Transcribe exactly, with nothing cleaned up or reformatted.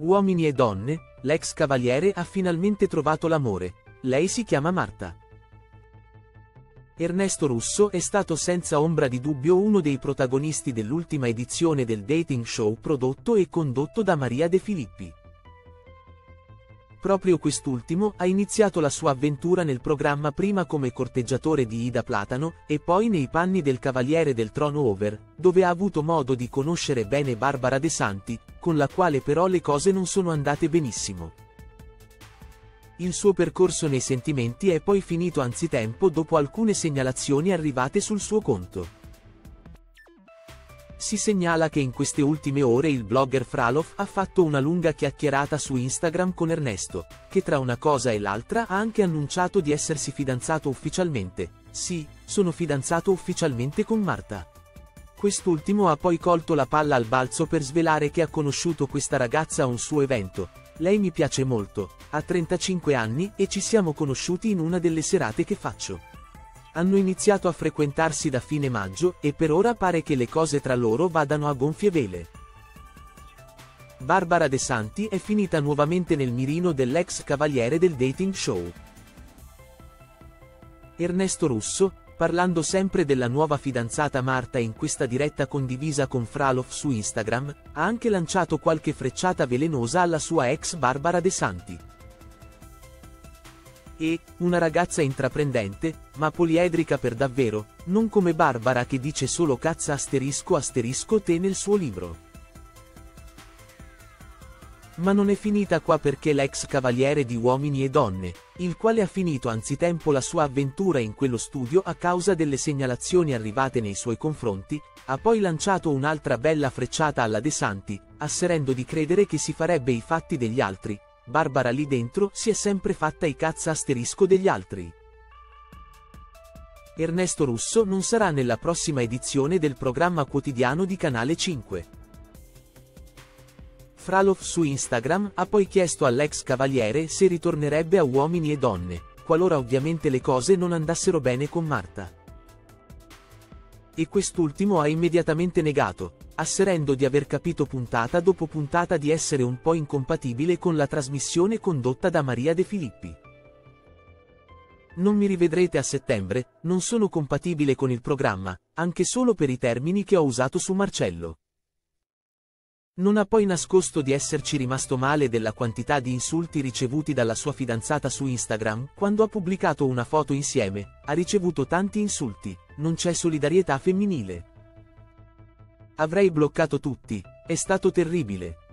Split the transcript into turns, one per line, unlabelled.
Uomini e donne, l'ex cavaliere ha finalmente trovato l'amore. Lei si chiama Marta. Ernesto Russo è stato senza ombra di dubbio uno dei protagonisti dell'ultima edizione del dating show prodotto e condotto da Maria De Filippi. Proprio quest'ultimo ha iniziato la sua avventura nel programma prima come corteggiatore di Ida Platano e poi nei panni del Cavaliere del Trono Over, dove ha avuto modo di conoscere bene Barbara De Santi, con la quale però le cose non sono andate benissimo. Il suo percorso nei sentimenti è poi finito anzitempo dopo alcune segnalazioni arrivate sul suo conto. Si segnala che in queste ultime ore il blogger Fralof ha fatto una lunga chiacchierata su Instagram con Ernesto, che tra una cosa e l'altra ha anche annunciato di essersi fidanzato ufficialmente. Sì, sono fidanzato ufficialmente con Marta. Quest'ultimo ha poi colto la palla al balzo per svelare che ha conosciuto questa ragazza a un suo evento. Lei mi piace molto, ha trentacinque anni e ci siamo conosciuti in una delle serate che faccio. Hanno iniziato a frequentarsi da fine maggio e per ora pare che le cose tra loro vadano a gonfie vele. Barbara De Santi è finita nuovamente nel mirino dell'ex cavaliere del dating show. Ernesto Russo, parlando sempre della nuova fidanzata Marta in questa diretta condivisa con Fralof su Instagram, ha anche lanciato qualche frecciata velenosa alla sua ex Barbara De Santi. E, una ragazza intraprendente, ma poliedrica per davvero, non come Barbara che dice solo cazza asterisco asterisco te nel suo libro. Ma non è finita qua perché l'ex cavaliere di Uomini e Donne, il quale ha finito anzitempo la sua avventura in quello studio a causa delle segnalazioni arrivate nei suoi confronti, ha poi lanciato un'altra bella frecciata alla De Santi, asserendo di credere che si farebbe i fatti degli altri. Barbara lì dentro si è sempre fatta i cazza asterisco degli altri. Ernesto Russo non sarà nella prossima edizione del programma quotidiano di Canale cinque. Fralof su Instagram ha poi chiesto all'ex cavaliere se ritornerebbe a Uomini e Donne, qualora ovviamente le cose non andassero bene con Marta. E quest'ultimo ha immediatamente negato, asserendo di aver capito puntata dopo puntata di essere un po' incompatibile con la trasmissione condotta da Maria De Filippi. Non mi rivedrete a settembre, non sono compatibile con il programma, anche solo per i termini che ho usato su Marcello. Non ha poi nascosto di esserci rimasto male della quantità di insulti ricevuti dalla sua fidanzata su Instagram, quando ha pubblicato una foto insieme, ha ricevuto tanti insulti, non c'è solidarietà femminile. Avrei bloccato tutti, è stato terribile.